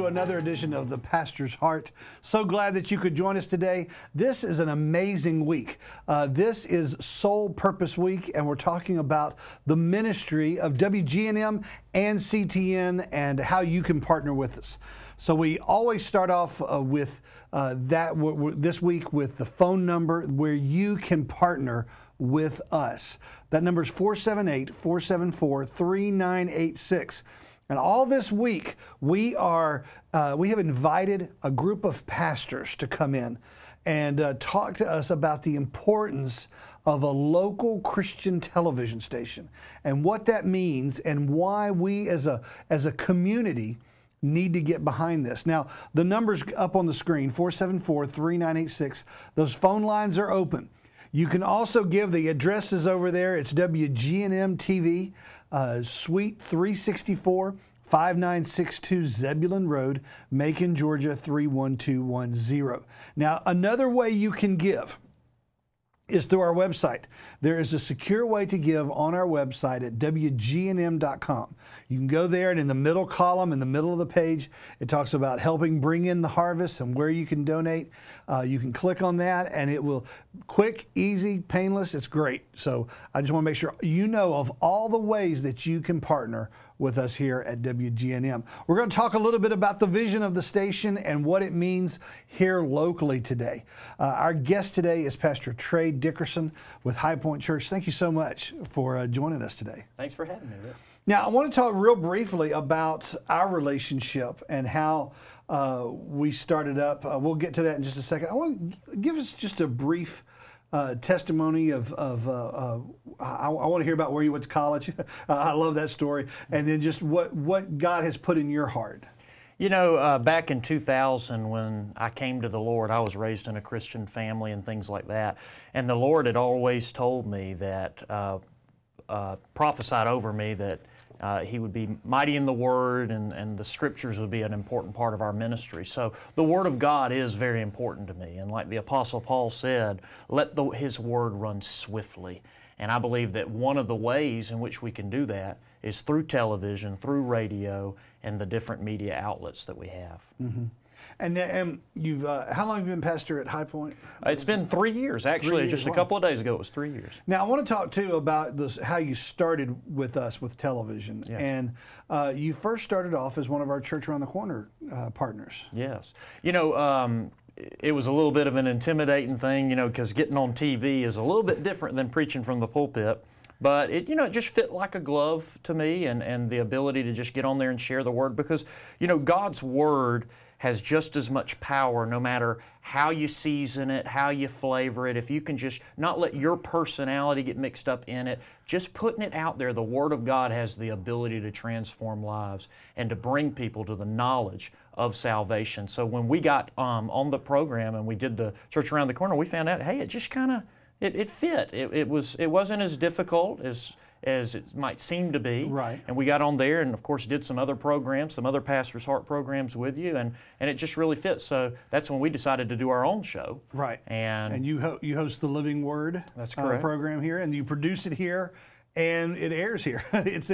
to another edition of The Pastor's Heart. So glad that you could join us today. This is an amazing week. This is Soul Purpose Week, and we're talking about the ministry of WGNM and CTN and how you can partner with us. So we always start off with this week with the phone number where you can partner with us. That number is 478-474-3986. And all this week, we have invited a group of pastors to come in and talk to us about the importance of a local Christian television station and what that means and why we as a community need to get behind this. Now, the number's up on the screen, 474-3986. Those phone lines are open. You can also give the addresses over there. It's WGNM TV, Suite 364, 5962 Zebulon Road, Macon, Georgia 31210. Now, another way you can give is through our website. There is a secure way to give on our website at WGNM.com. You can go there, and in the middle column, in the middle of the page, it talks about helping bring in the harvest and where you can donate. You can click on that, and it will, quick, easy, painless. It's great. So I just want to make sure you know of all the ways that you can partner with us here at WGNM. We're going to talk a little bit about the vision of the station and what it means here locally today. Our guest today is Pastor Trey Dickerson with High Point Church. Thank you so much for joining us today. Thanks for having me, Rick. Now, I want to talk real briefly about our relationship and how we started up. We'll get to that in just a second. I want to give us just a brief testimony of I want to hear about where you went to college. I love that story. And then just what God has put in your heart. You know, back in 2000 when I came to the Lord, I was raised in a Christian family and things like that. And the Lord had always told me that, prophesied over me that He would be mighty in the Word and the Scriptures would be an important part of our ministry. So the Word of God is very important to me. And like the Apostle Paul said, let His Word run swiftly. And I believe that one of the ways in which we can do that is through television, through radio, and the different media outlets that we have. Mm-hmm. And you've how long have you been pastor at High Point? It's been 3 years, actually. 3 years, just wow. a couple of days ago, it was 3 years. Now, I want to talk, too, about this, how you started with us with television. Yeah. And you first started off as one of our Church Around the Corner partners. Yes. You know, it was a little bit of an intimidating thing, you know, because getting on TV is a little bit different than preaching from the pulpit. But it just fit like a glove to me, and the ability to just get on there and share the Word, because, you know, God's Word has just as much power no matter how you season it, how you flavor it. If you can just not let your personality get mixed up in it, just putting it out there, the Word of God has the ability to transform lives and to bring people to the knowledge of salvation. So when we got on the program and we did the Church Around the Corner, we found out, hey, it just kind of, it fit. It wasn't as difficult as it might seem to be. Right. And we got on there and, of course, did some other programs, some other Pastor's Heart programs with you, and it just really fits. So that's when we decided to do our own show. Right. And you host the Living Word program here, and you produce it here, and it airs here. This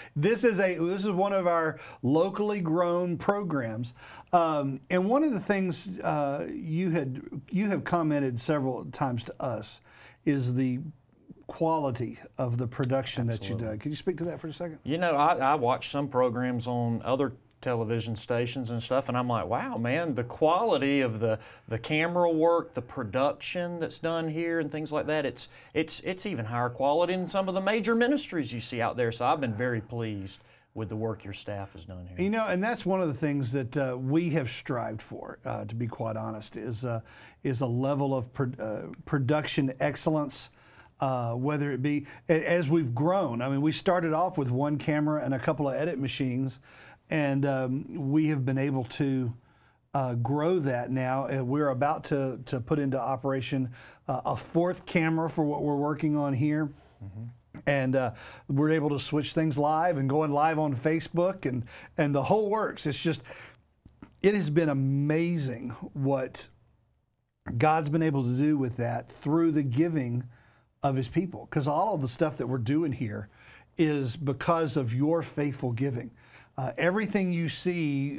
is one of our locally grown programs. And one of the things you have commented several times to us is the quality of the production Absolutely. that you do. Can you speak to that for a second? You know, I watch some programs on other television stations and stuff, and I'm like, wow, man, the quality of the camera work, the production that's done here and things like that, it's even higher quality than some of the major ministries you see out there. So I've been very pleased with the work your staff has done here. You know, and that's one of the things that we have strived for, to be quite honest, is a level of production excellence. Whether it be, as we've grown, I mean, we started off with one camera and a couple of edit machines, and we have been able to grow that now. We're about to put into operation a fourth camera for what we're working on here. Mm-hmm. And we're able to switch things live and going live on Facebook and the whole works. It's just, it has been amazing what God's been able to do with that through the giving of His people. Because all of the stuff that we're doing here is because of your faithful giving. Everything you see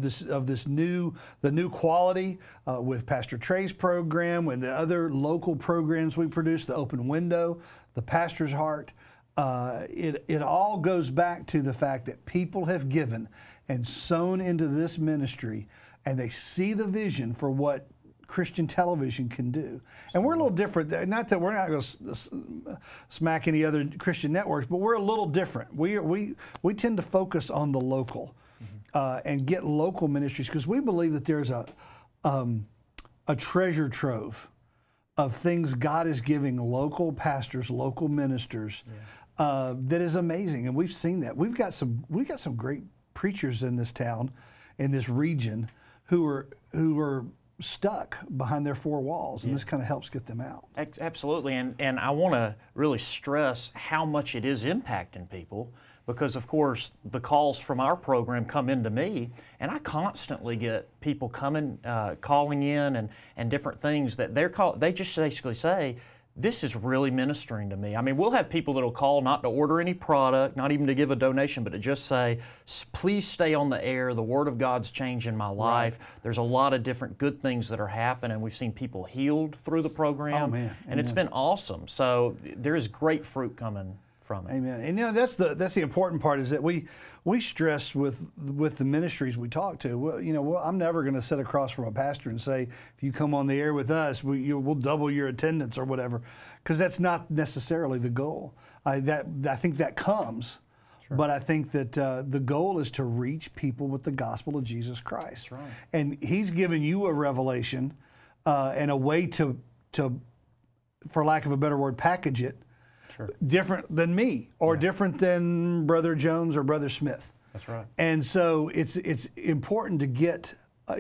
the new quality with Pastor Trey's program, and the other local programs we produce, the Open Window, the Pastor's Heart, it all goes back to the fact that people have given and sown into this ministry, and they see the vision for what Christian television can do. And we're a little different. Not that we're not going to smack any other Christian networks, but we're a little different. We tend to focus on the local and get local ministries, because we believe that there's a treasure trove of things God is giving local pastors, local ministers, that is amazing. And we've seen that. We've got some great preachers in this town, in this region, who are stuck behind their four walls, and this kind of helps get them out. Absolutely, and I want to really stress how much it is impacting people, because of course the calls from our program come into me, and I constantly get people coming, calling in, and different things that they just basically say, this is really ministering to me. I mean, we'll have people that'll call not to order any product, not even to give a donation, but to just say, please stay on the air. The Word of God's changing my life. Right. There's a lot of different good things that are happening. We've seen people healed through the program. Oh, man. And it's been awesome. So there is great fruit coming from it. Amen. And that's the important part, is that we stress with the ministries we talk to. Well, I'm never going to sit across from a pastor and say, if you come on the air with us, we'll double your attendance or whatever, because that's not necessarily the goal. I think that comes, sure. But I think that the goal is to reach people with the gospel of Jesus Christ. That's right. And He's given you a revelation and a way to, for lack of a better word, package it. Sure. Different than me, or different than Brother Jones or Brother Smith. That's right. And so it's important to get,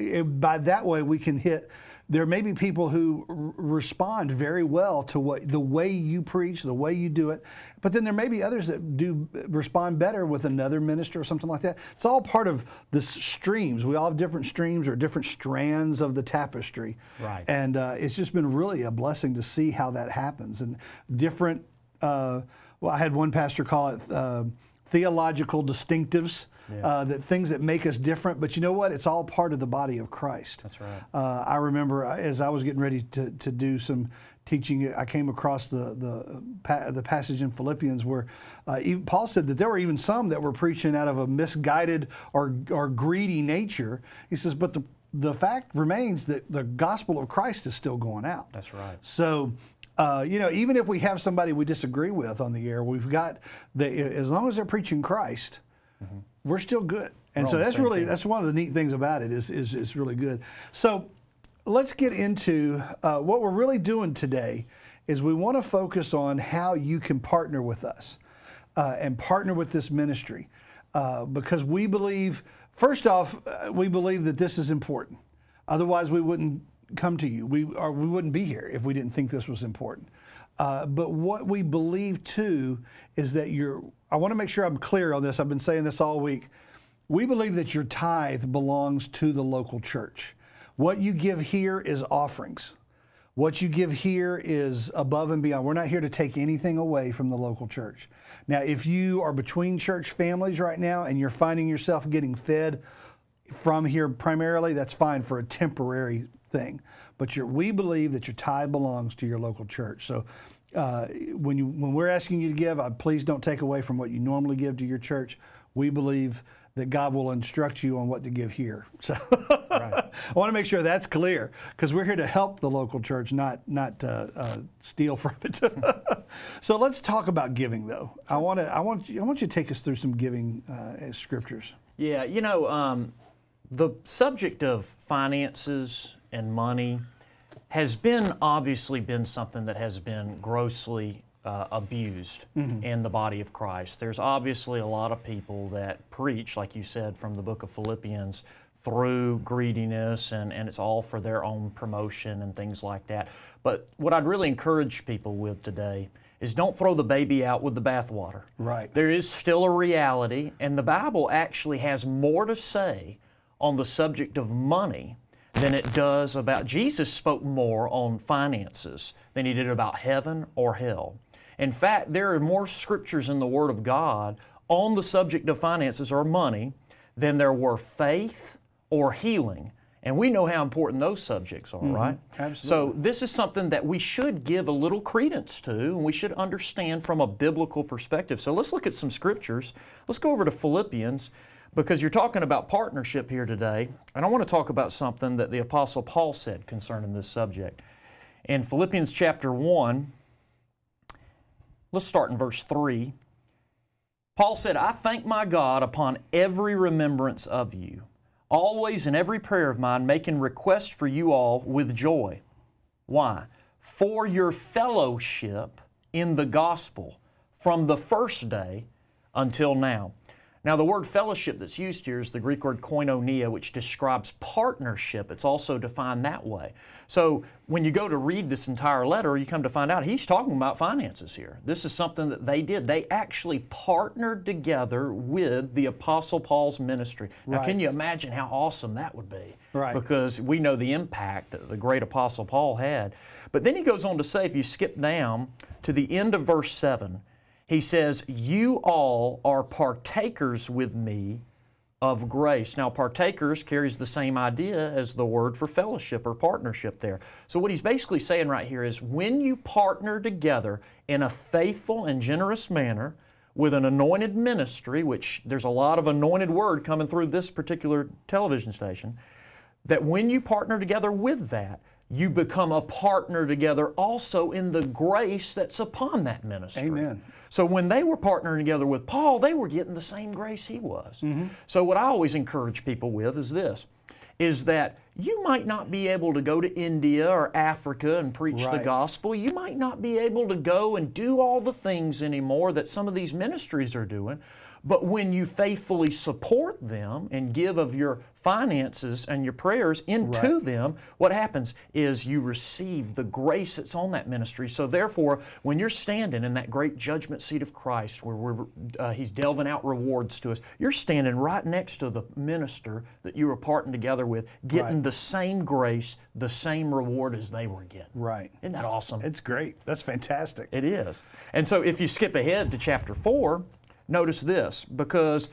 by that way we can hit, there may be people who respond very well to the way you preach, the way you do it, but then there may be others that do respond better with another minister or something like that. It's all part of the streams. We all have different streams or different strands of the tapestry. Right. And it's just been really a blessing to see how that happens. And different, I had one pastor call it theological distinctives, that things that make us different. But you know what? It's all part of the body of Christ. That's right. I remember as I was getting ready to do some teaching, I came across the passage in Philippians where Paul said that there were even some that were preaching out of a misguided or greedy nature. He says, but the fact remains that the gospel of Christ is still going out. That's right. So, even if we have somebody we disagree with on the air, we've got as long as they're preaching Christ, we're still good. And so that's one of the neat things about it is really good. So let's get into what we're really doing today. Is we want to focus on how you can partner with us and partner with this ministry, because we believe, first off, we believe that this is important. Otherwise, we wouldn't come to you. We wouldn't be here if we didn't think this was important. But what we believe too is that I want to make sure I'm clear on this. I've been saying this all week. We believe that your tithe belongs to the local church. What you give here is offerings. What you give here is above and beyond. We're not here to take anything away from the local church. Now, if you are between church families right now and you're finding yourself getting fed from here primarily, that's fine for a temporary thing. But we believe that your tithe belongs to your local church. So when we're asking you to give, please don't take away from what you normally give to your church. We believe that God will instruct you on what to give here. So right. I want to make sure that's clear, because we're here to help the local church, not steal from it. So let's talk about giving, though. I want you to take us through some giving scriptures. Yeah, the subject of finances and money has obviously been something that has been grossly abused in the body of Christ. There's obviously a lot of people that preach, like you said, from the book of Philippians, through greediness, and it's all for their own promotion and things like that. But what I'd really encourage people with today is don't throw the baby out with the bathwater. Right. There is still a reality, and the Bible actually has more to say on the subject of money than it does about. Jesus spoke more on finances than He did about heaven or hell. In fact, there are more scriptures in the Word of God on the subject of finances or money than there were faith or healing. And we know how important those subjects are, right? Absolutely. So this is something that we should give a little credence to, and we should understand from a biblical perspective. So let's look at some scriptures. Let's go over to Philippians, because you're talking about partnership here today, and I want to talk about something that the Apostle Paul said concerning this subject. In Philippians chapter 1, let's start in verse 3. Paul said, "I thank my God upon every remembrance of you, always in every prayer of mine, making request for you all with joy." Why? "For your fellowship in the gospel from the first day until now." Now, the word fellowship that's used here is the Greek word koinonia, which describes partnership. It's also defined that way. So when you go to read this entire letter, you come to find out he's talking about finances here. This is something that they did. They actually partnered together with the Apostle Paul's ministry. Now, can you imagine how awesome that would be? Right. Because we know the impact that the great Apostle Paul had. But then he goes on to say, if you skip down to the end of verse 7, he says, "You all are partakers with me of grace." Now, partakers carries the same idea as the word for fellowship or partnership there. So what he's basically saying right here is when you partner together in a faithful and generous manner with an anointed ministry, which there's a lot of anointed word coming through this particular television station, that when you partner together with that, you become a partner together also in the grace that's upon that ministry. Amen. So when they were partnering together with Paul, they were getting the same grace he was. So what I always encourage people with is this, is that you might not be able to go to India or Africa and preach the gospel. You might not be able to go and do all the things anymore that some of these ministries are doing. But when you faithfully support them and give of your finances and your prayers into them, what happens is you receive the grace that's on that ministry. So therefore, when you're standing in that great judgment seat of Christ where He's delving out rewards to us, you're standing right next to the minister that you were partnering together with, getting the same grace, the same reward as they were getting. Right. Isn't that awesome? It's great. That's fantastic. It is. And so if you skip ahead to chapter 4, notice this, because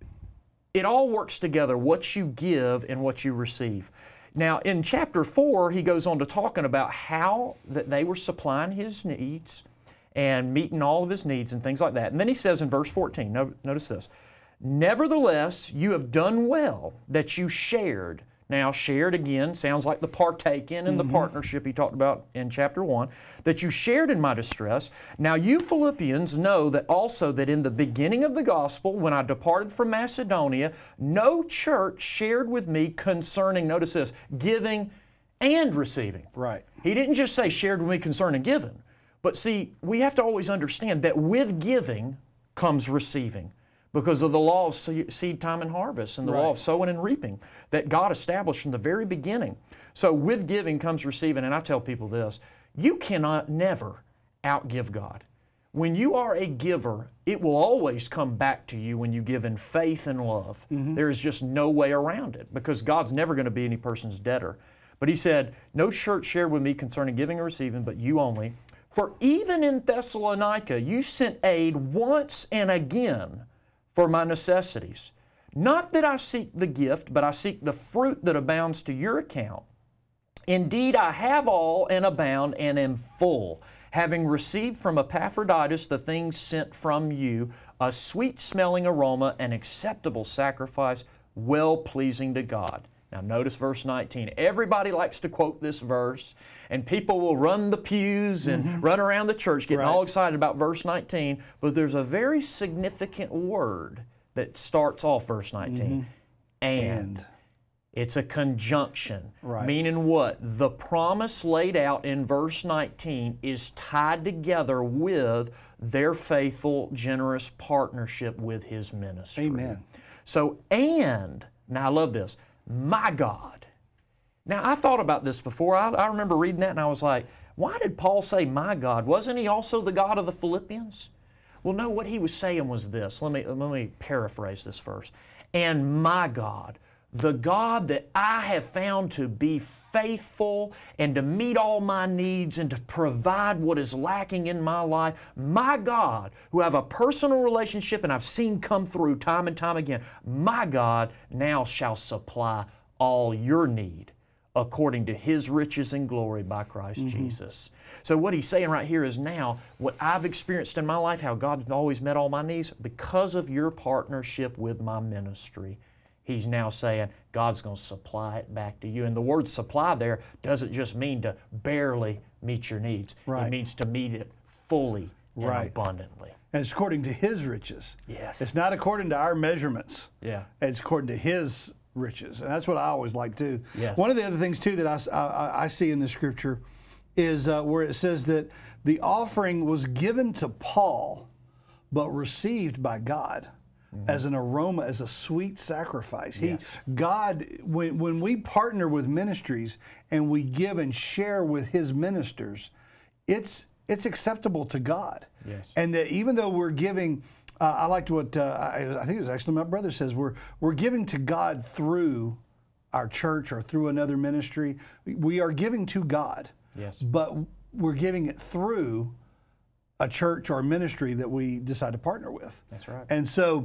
it all works together, what you give and what you receive. Now, in chapter 4, he goes on to talking about how that they were supplying his needs and meeting all of his needs and things like that. And then he says in verse 14, notice this, "Nevertheless, you have done well that you shared." Now, shared again sounds like the partake in and the partnership he talked about in chapter 1, "that you shared in my distress. Now you Philippians know that also that in the beginning of the gospel, when I departed from Macedonia, no church shared with me concerning," notice this, "giving and receiving." Right. He didn't just say shared with me concerning giving. But see, we have to always understand that with giving comes receiving, because of the law of seed time and harvest and the law of sowing and reaping that God established from the very beginning. So with giving comes receiving, and I tell people this, you cannot never outgive God. When you are a giver, it will always come back to you when you give in faith and love. There is just no way around it, because God's never going to be any person's debtor. But he said, "No church shared with me concerning giving or receiving, but you only. For even in Thessalonica you sent aid once and again for my necessities. Not that I seek the gift, but I seek the fruit that abounds to your account. Indeed, I have all and abound and am full, having received from Epaphroditus the things sent from you, a sweet-smelling aroma, an acceptable sacrifice, well-pleasing to God." Now notice verse 19. Everybody likes to quote this verse, and people will run the pews and run around the church getting all excited about verse 19, but there's a very significant word that starts off verse 19. And. It's a conjunction, meaning what? The promise laid out in verse 19 is tied together with their faithful, generous partnership with His ministry. Amen. So, and, now I love this, my God. Now, I thought about this before. I remember reading that and I was like, why did Paul say my God? Wasn't he also the God of the Philippians? Well, no, what he was saying was this. Let me paraphrase this verse. "And my God, the God that I have found to be faithful and to meet all my needs and to provide what is lacking in my life, my God, who I have a personal relationship and I've seen come through time and time again, my God now shall supply all your need according to His riches and glory by Christ Jesus. So what he's saying right here is now, what I've experienced in my life, how God's always met all my needs, because of your partnership with my ministry, He's now saying God's going to supply it back to you. And the word supply there doesn't just mean to barely meet your needs. Right. It means to meet it fully and abundantly. And it's according to His riches. Yes. It's not according to our measurements. Yeah. It's according to His riches. And that's what I always like too. Yes. One of the other things too that I see in the scripture is where it says that the offering was given to Paul, but received by God. As an aroma, as a sweet sacrifice. God, when we partner with ministries and we give and share with His ministers, it's acceptable to God. Yes. And that even though we're giving, I liked what I think it was actually my brother says, we're giving to God through our church or through another ministry. We are giving to God. Yes. But we're giving it through a church or a ministry that we decide to partner with. That's right. And so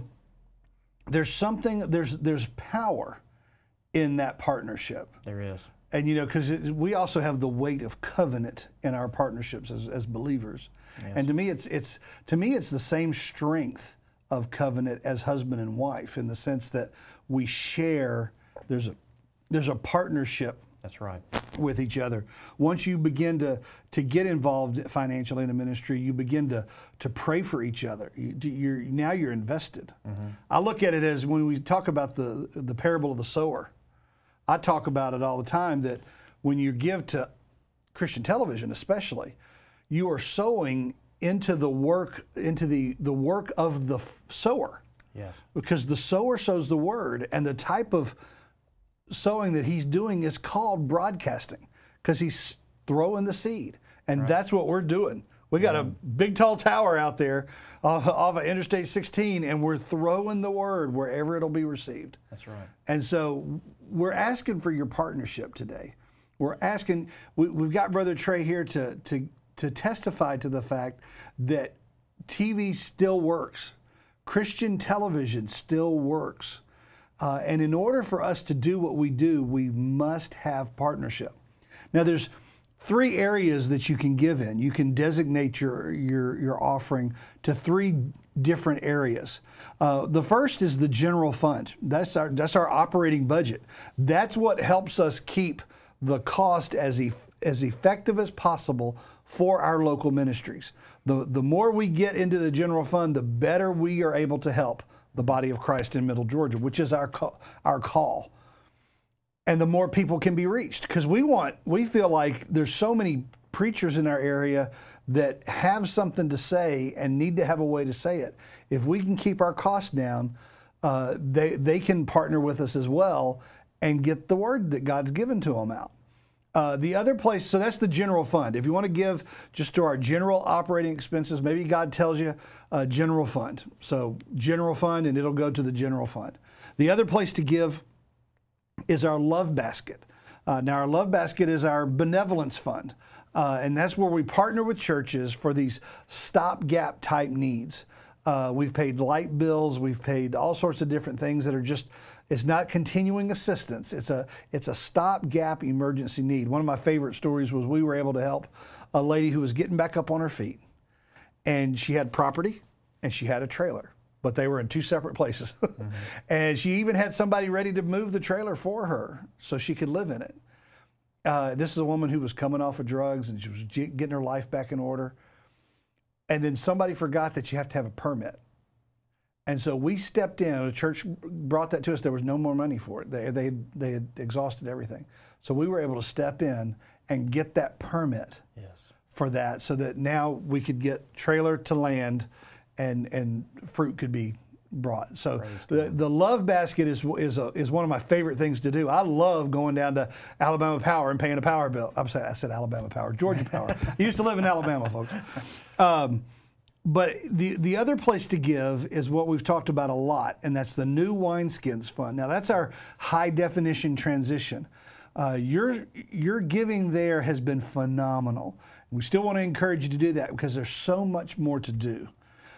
there's power in that partnership. There is. And because we also have the weight of covenant in our partnerships as believers. Yes. And to me it's the same strength of covenant as husband and wife, in the sense that we share, there's a partnership. That's right. With each other. Once you begin to get involved financially in a ministry, you begin to pray for each other. Now you're invested. Mm-hmm. I look at it as when we talk about the parable of the sower. I talk about it all the time, that when you give to Christian television especially, you are sowing into the work of the sower. Yes. Because the sower sows the word, and the type of sowing that he's doing is called broadcasting, because he's throwing the seed. And that's what we're doing. We got a big tall tower out there off of Interstate 16, and we're throwing the word wherever it'll be received. That's right. And so we're asking for your partnership today. We're asking, we've got Brother Trey here to testify to the fact that TV still works. Christian television still works. And in order for us to do what we do, we must have partnership. Now, there's 3 areas that you can give in. You can designate your offering to 3 different areas. The first is the general fund. That's our operating budget. That's what helps us keep the cost as effective as possible for our local ministries. The more we get into the general fund, the better we are able to help the body of Christ in Middle Georgia, which is our call. And the more people can be reached, because we feel like there's so many preachers in our area that have something to say and need to have a way to say it. If we can keep our costs down, they can partner with us as well and get the word that God's given to them out. The other place, so that's the general fund. If you want to give just to our general operating expenses, maybe God tells you general fund. So general fund, and it'll go to the general fund. The other place to give is our love basket. Now, our love basket is our benevolence fund. And that's where we partner with churches for these stopgap type needs. We've paid light bills. We've paid all sorts of different things that are just, it's not continuing assistance. It's a stopgap emergency need. One of my favorite stories was we were able to help a lady who was getting back up on her feet. And she had property and she had a trailer, but they were in 2 separate places. Mm-hmm. And she even had somebody ready to move the trailer for her so she could live in it. This is a woman who was coming off of drugs and she was getting her life back in order. And then somebody forgot that you have to have a permit. And so we stepped in. The church brought that to us. There was no more money for it. They had exhausted everything. So we were able to step in and get that permit for that, so that now we could get trailer to land and fruit could be brought. So the love basket is one of my favorite things to do. I love going down to Alabama Power and paying a power bill. I said Alabama Power, Georgia Power. I used to live in Alabama, folks. But the other place to give is what we've talked about a lot, and that's the New Wineskins Fund. Now, that's our high definition transition. Your giving there has been phenomenal. We still want to encourage you to do that because there's so much more to do.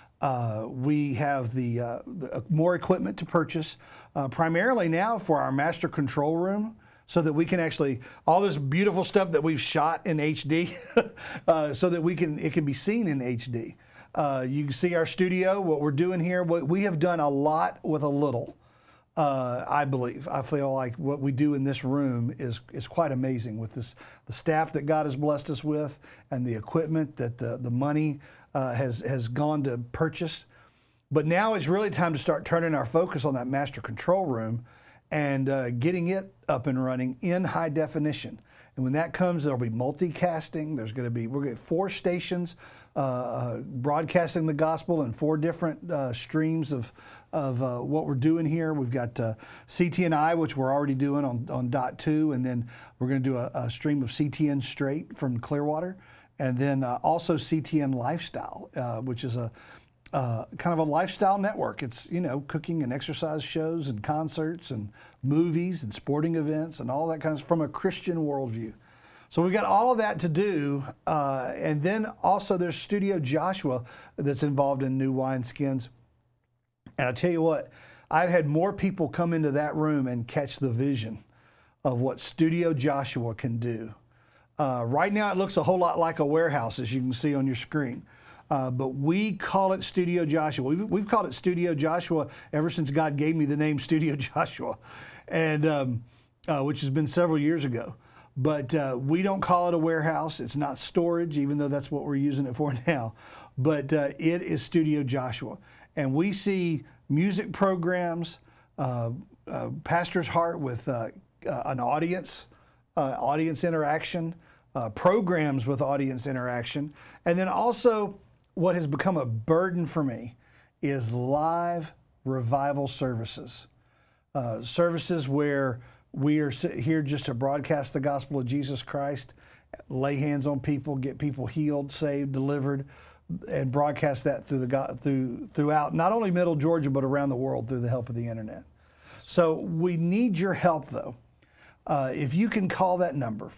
We have the more equipment to purchase, primarily now for our master control room, so that we can actually, all this beautiful stuff that we've shot in HD, so that it can be seen in HD. You can see our studio, what we're doing here. We have done a lot with a little, I believe. I feel like what we do in this room is quite amazing with the staff that God has blessed us with and the equipment that the money has gone to purchase. But now it's really time to start turning our focus on that master control room and getting it up and running in high definition. And when that comes, there'll be multicasting. We're going to get 4 stations broadcasting the gospel in 4 different streams of what we're doing here. We've got CTNI, which we're already doing on .2, and then we're going to do a stream of CTN Straight from Clearwater, and then also CTN Lifestyle, which is a kind of a lifestyle network. It's, cooking and exercise shows and concerts and movies and sporting events and all that kind of from a Christian worldview. So we've got all of that to do. And then also there's Studio Joshua that's involved in New Wineskins. And I tell you what, I've had more people come into that room and catch the vision of what Studio Joshua can do. Right now it looks a whole lot like a warehouse, as you can see on your screen. But we call it Studio Joshua. We've called it Studio Joshua ever since God gave me the name Studio Joshua, and which has been several years ago. But we don't call it a warehouse. It's not storage, even though that's what we're using it for now. But it is Studio Joshua. And we see music programs, Pastor's Heart with an audience interaction, programs with audience interaction, and then also what has become a burden for me is live revival services. Services where we are here just to broadcast the gospel of Jesus Christ, lay hands on people, get people healed, saved, delivered, and broadcast that throughout not only Middle Georgia, but around the world through the help of the internet. So we need your help, though. If you can call that number,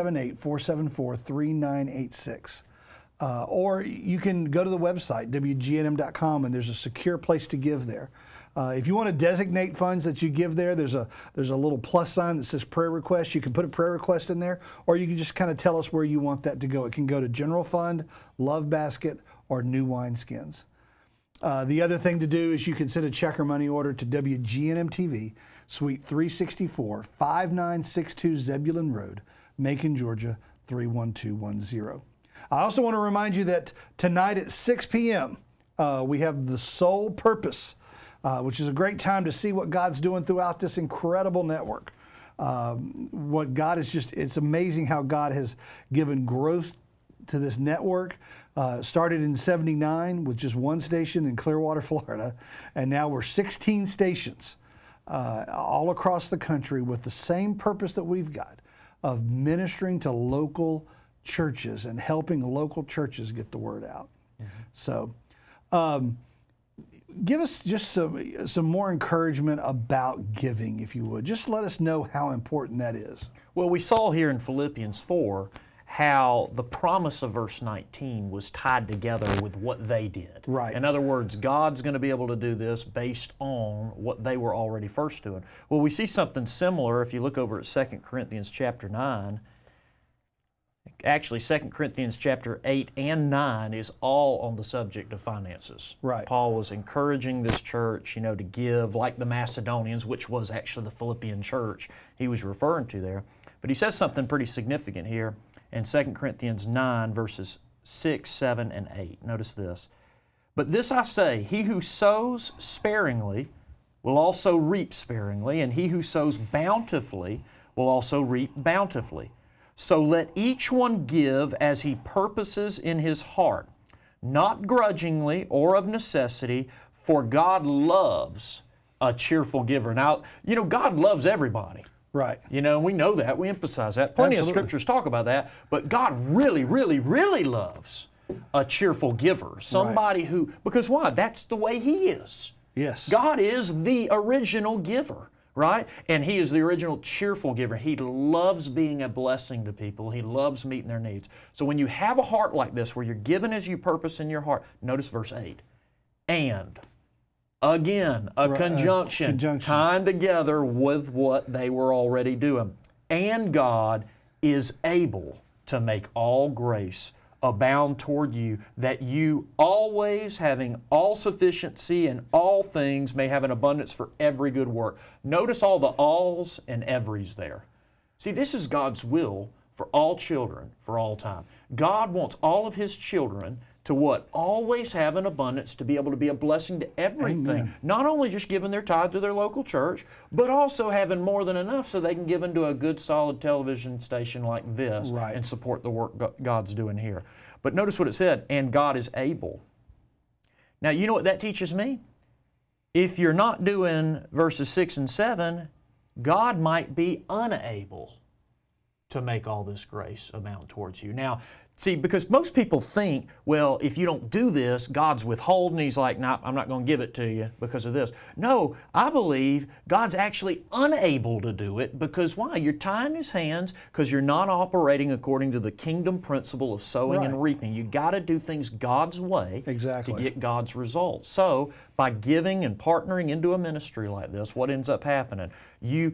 478-474-3986. Or you can go to the website, WGNM.com, and there's a secure place to give there. If you want to designate funds that you give there, there's a little plus sign that says prayer request. You can put a prayer request in there, or you can just kind of tell us where you want that to go. It can go to General Fund, Love Basket, or New Wineskins. The other thing to do is you can send a check or money order to WGNM TV, Suite 364, 5962 Zebulon Road, Macon, Georgia, 31210. I also want to remind you that tonight at 6 p.m., we have The Sole Purpose, which is a great time to see what God's doing throughout this incredible network. What God is it's amazing how God has given growth to this network. Started in '79 with just 1 station in Clearwater, Florida, and now we're 16 stations all across the country with the same purpose that we've got of ministering to local churches and helping local churches get the word out. Mm-hmm. So give us just some more encouragement about giving, if you would. Just let us know how important that is. Well, we saw here in Philippians 4 how the promise of verse 19 was tied together with what they did. Right. In other words, God's going to be able to do this based on what they were already first doing. Well, we see something similar if you look over at 2 Corinthians chapter 9. Actually, 2 Corinthians chapter 8 and 9 is all on the subject of finances. Right. Paul was encouraging this church, to give like the Macedonians, which was actually the Philippian church he was referring to there. But he says something pretty significant here in 2 Corinthians 9, verses 6, 7, and 8. Notice this. But this I say, he who sows sparingly will also reap sparingly, and he who sows bountifully will also reap bountifully. So let each one give as he purposes in his heart, not grudgingly or of necessity, for God loves a cheerful giver. Now, God loves everybody. Right. We know that. We emphasize that. Plenty Absolutely. of scriptures talk about that. But God really, really, really loves a cheerful giver, somebody who, because why? That's the way He is. Yes. God is the original giver, right? And He is the original cheerful giver. He loves being a blessing to people. He loves meeting their needs. So when you have a heart like this, where you're given as you purpose in your heart, notice verse 8. And, again, a conjunction tying together with what they were already doing. And God is able to make all grace abound toward you, that you always, having all sufficiency in all things, may have an abundance for every good work. Notice all the alls and everys there. See, this is God's will for all children for all time. God wants all of His children to what? Always have an abundance, to be able to be a blessing to everything. Amen. Not only just giving their tithe to their local church, but also having more than enough so they can give into a good, solid television station like this and support the work God's doing here. But notice what it said, and God is able. Now, you know what that teaches me? If you're not doing verses 6 and 7, God might be unable to make all this grace abound towards you. Now, see, because most people think, well, if you don't do this, God's withholding. He's like, no, I'm not going to give it to you because of this. No, I believe God's actually unable to do it because why? You're tying His hands because you're not operating according to the kingdom principle of sowing and reaping. You got to do things God's way to get God's results. So, by giving and partnering into a ministry like this, what ends up happening? You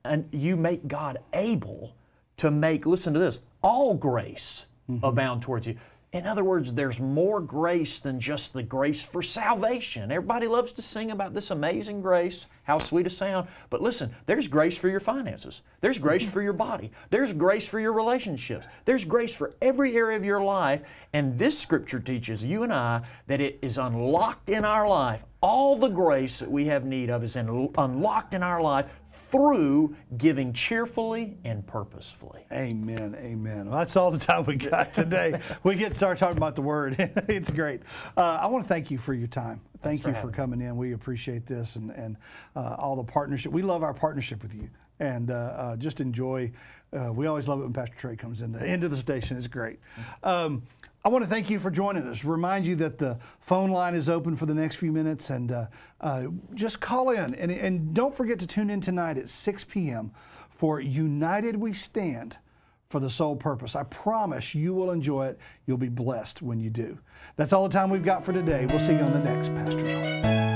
make God able to make, listen to this, all grace abound towards you. In other words, there's more grace than just the grace for salvation. Everybody loves to sing about this amazing grace, how sweet a sound. But listen, there's grace for your finances. There's grace for your body. There's grace for your relationships. There's grace for every area of your life. And this Scripture teaches you and I that it is unlocked in our life. All the grace that we have need of is unlocked in our life through giving cheerfully and purposefully. Amen, amen. Well, that's all the time we got today. We get to start talking about the Word. It's great. I want to thank you for your time. Thank you for coming in. We appreciate this and all the partnership. We love our partnership with you. And just enjoy. We always love it when Pastor Trey comes into the station. It's great. I want to thank you for joining us. Remind you that the phone line is open for the next few minutes, and just call in. And don't forget to tune in tonight at 6 p.m. for United We Stand for the Sole Purpose. I promise you will enjoy it. You'll be blessed when you do. That's all the time we've got for today. We'll see you on the next Pastor's Heart.